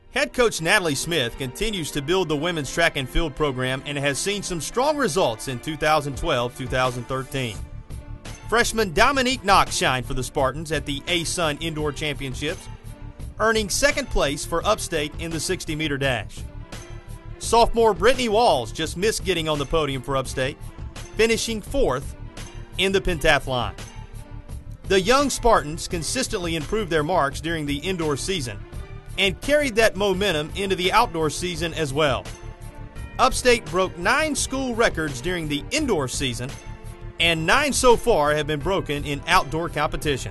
Head coach Natalie Smith continues to build the women's track and field program and has seen some strong results in 2012-2013. Freshman Dominique Knox shined for the Spartans at the ASUN Indoor Championships, earning second place for Upstate in the 60-meter dash. Sophomore Brittany Walls just missed getting on the podium for Upstate, finishing fourth in the pentathlon. The young Spartans consistently improved their marks during the indoor season and carried that momentum into the outdoor season as well. Upstate broke 9 school records during the indoor season, and 9 so far have been broken in outdoor competition.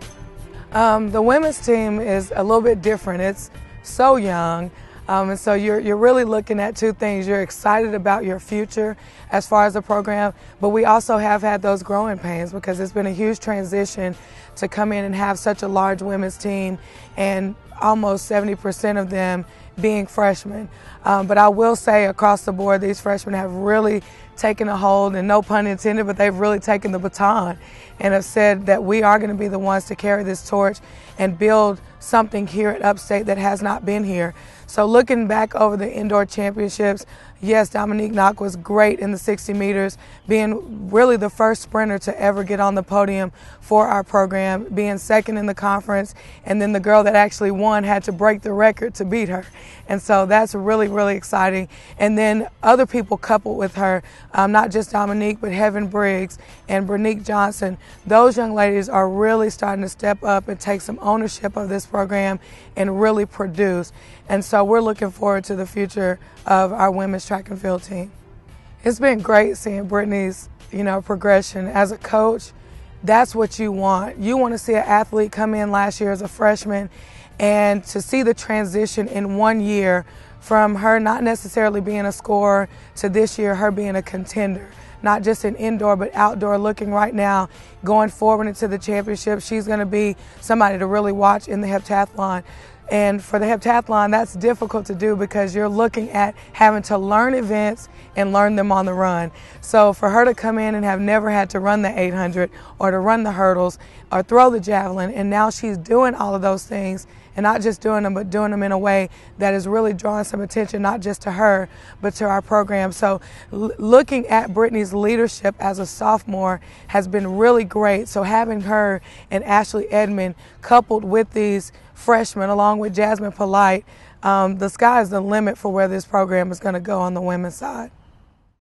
The women's team is a little bit different. It's so young, and so you're really looking at two things. You're excited about your future as far as the program, but we also have had those growing pains because it's been a huge transition to come in and have such a large women's team and almost 70% of them being freshmen. But I will say across the board, these freshmen have really taken a hold, and no pun intended, but they've really taken the baton and have said that we are going to be the ones to carry this torch and build something here at Upstate that has not been here. So looking back over the indoor championships, yes, Dominique Knox was great in the 60 meters, being really the first sprinter to ever get on the podium for our program, being second in the conference, and then the girl that actually won had to break the record to beat her. And so that's really, really exciting. And then other people coupled with her, not just Dominique, but Heaven Briggs and Branique Johnson. Those young ladies are really starting to step up and take some ownership of this program and really produce. And so we're looking forward to the future of our women's track and field team. It's been great seeing Brittany's, progression. As a coach, that's what you want. You want to see an athlete come in last year as a freshman and to see the transition in 1 year from her not necessarily being a scorer to this year her being a contender. Not just in indoor, but outdoor, looking right now, going forward into the championship. She's going to be somebody to really watch in the heptathlon. And for the heptathlon, that's difficult to do because you're looking at having to learn events and learn them on the run. So for her to come in and have never had to run the 800 or to run the hurdles or throw the javelin, and now she's doing all of those things, and not just doing them, but doing them in a way that is really drawing some attention, not just to her, but to our program. So looking at Brittany's leadership as a sophomore has been really great. So having her and Ashley Edmond coupled with these freshmen, along with Jasmine Polite, the sky is the limit for where this program is going to go on the women's side.